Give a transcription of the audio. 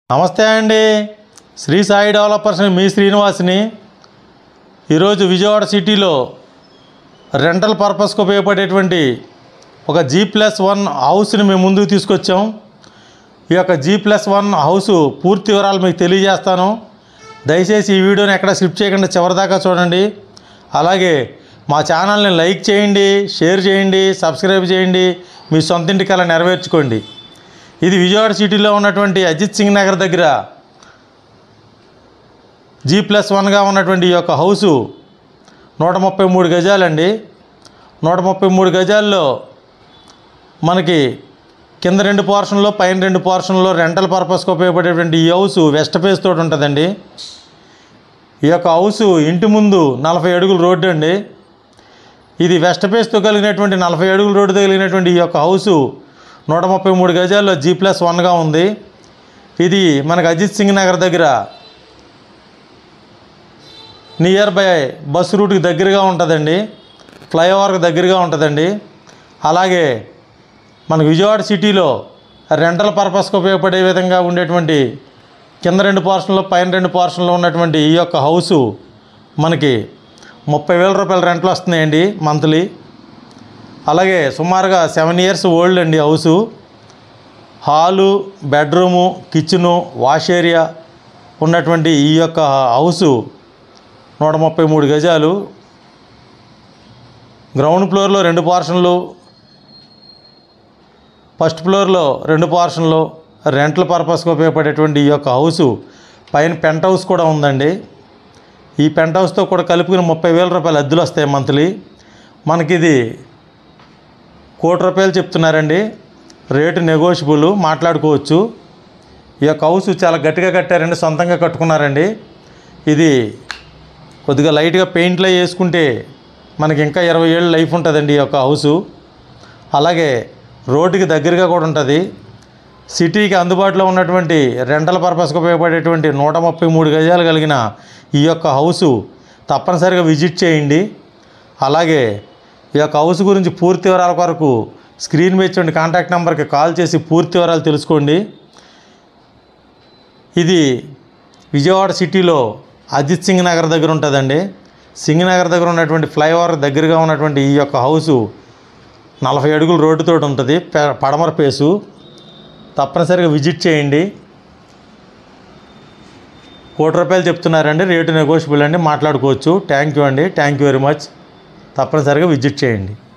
నమస్తే అండి. శ్రీ సాయి డెవలపర్స్ మీ శ్రీనివాస్ని. ఈరోజు విజయవాడ సిటీలో రెంటల్ పర్పస్కి ఉపయోగపడేటువంటి ఒక G+1 హౌస్ని మేము ముందుకు తీసుకొచ్చాం. ఈ యొక్క G+1 హౌసు పూర్తి వివరాలు మీకు తెలియజేస్తాను. దయచేసి ఈ వీడియోని ఎక్కడ స్కిప్ చేయకుండా చివరిదాకా చూడండి. అలాగే మా ఛానల్ని లైక్ చేయండి, షేర్ చేయండి, సబ్స్క్రైబ్ చేయండి. మీ సొంత ఇంటి కల నెరవేర్చుకోండి. ఇది విజయవాడ సిటీలో ఉన్నటువంటి అజిత్ సింగ్ నగర్ దగ్గర G+1గా ఉన్నటువంటి ఈ యొక్క హౌసు 133 గజాలండి. 133 గజాల్లో మనకి కింద 2 పోర్షన్లో పైన 2 పోర్షన్లో రెంటల్ పర్పస్కి ఉపయోగపడేటువంటి ఈ హౌసు వెస్ట్ ఫేస్ తోటి ఉంటుందండి. ఈ యొక్క హౌసు ఇంటి ముందు 40 అడుగుల రోడ్డు అండి. ఇది వెస్ట్ ఫేస్తో కలిగినటువంటి 40 అడుగుల రోడ్డు కలిగినటువంటి ఈ యొక్క హౌసు 133 గజాల్లో G+1గా ఉంది. ఇది మనకు అజిత్ సింగ్ నగర్ దగ్గర నియర్ బై బస్ రూట్కి దగ్గరగా ఉంటుందండి. ఫ్లైఓవర్కి దగ్గరగా ఉంటుందండి. అలాగే మనకు విజయవాడ సిటీలో రెంటల్ పర్పస్కి ఉపయోగపడే విధంగా ఉండేటువంటి కింద 2 పోర్షన్లో పైన 2 పోర్షన్లో ఉన్నటువంటి ఈ యొక్క హౌసు మనకి 30,000 రూపాయల రెంట్లు వస్తున్నాయండి మంత్లీ. అలాగే సుమారుగా 7 ఇయర్స్ ఓల్డ్ అండి house. Hall, bedroom, kitchen, wash area ఉన్నటువంటి ఈ యొక్క హౌసు 133 గజాలు. గ్రౌండ్ ఫ్లోర్లో 2 పోర్షన్లు, ఫస్ట్ ఫ్లోర్లో 2 పోర్షన్లు రెంటల్ పర్పస్కి ఉపయోగపడేటువంటి ఈ యొక్క హౌసు పైన పెంట్ హౌస్ కూడా ఉందండి. ఈ పెంట్ హౌస్తో కూడా కలుపుకుని 30,000 రూపాయలు అద్దెలు వస్తాయి మంత్లీ. మనకిది ₹1,00,00,000 చెప్తున్నారండి. రేటు నెగోషియబుల్, మాట్లాడుకోవచ్చు. ఈ యొక్క హౌస్ చాలా గట్టిగా కట్టారండి, సొంతంగా కట్టుకున్నారండి. ఇది కొద్దిగా లైట్గా పెయింట్లో వేసుకుంటే మనకి ఇంకా 20 ఏళ్ళు లైఫ్ ఉంటుందండి ఈ యొక్క హౌసు. అలాగే రోడ్డుకి దగ్గరగా కూడా ఉంటుంది. సిటీకి అందుబాటులో ఉన్నటువంటి రెంటల్ పర్పస్కి ఉపయోగపడేటువంటి 133 గజాలు కలిగిన ఈ యొక్క హౌసు తప్పనిసరిగా విజిట్ చేయండి. అలాగే ఈ యొక్క హౌస్ గురించి పూర్తి వివరాల కొరకు స్క్రీన్ మీద ఇచ్చిన కాంటాక్ట్ నెంబర్కి కాల్ చేసి పూర్తి వివరాలు తెలుసుకోండి. ఇది విజయవాడ సిటీలో అజిత్ సింగ్ నగర్ దగ్గర ఉంటుందండి. సింగ్ నగర్ దగ్గర ఉన్నటువంటి ఫ్లైఓవర్ దగ్గరగా ఉన్నటువంటి ఈ యొక్క హౌసు 40 అడుగుల రోడ్డుతో ఉంటుంది, పడమర పేసు. తప్పనిసరిగా విజిట్ చేయండి. ₹1,00,00,000 చెప్తున్నారండి. రేటు నెగోషియబుల్ అండి, మాట్లాడుకోవచ్చు. థ్యాంక్ యూ అండి. Thank you very much. తప్పనిసరిగా విజిట్ చేయండి.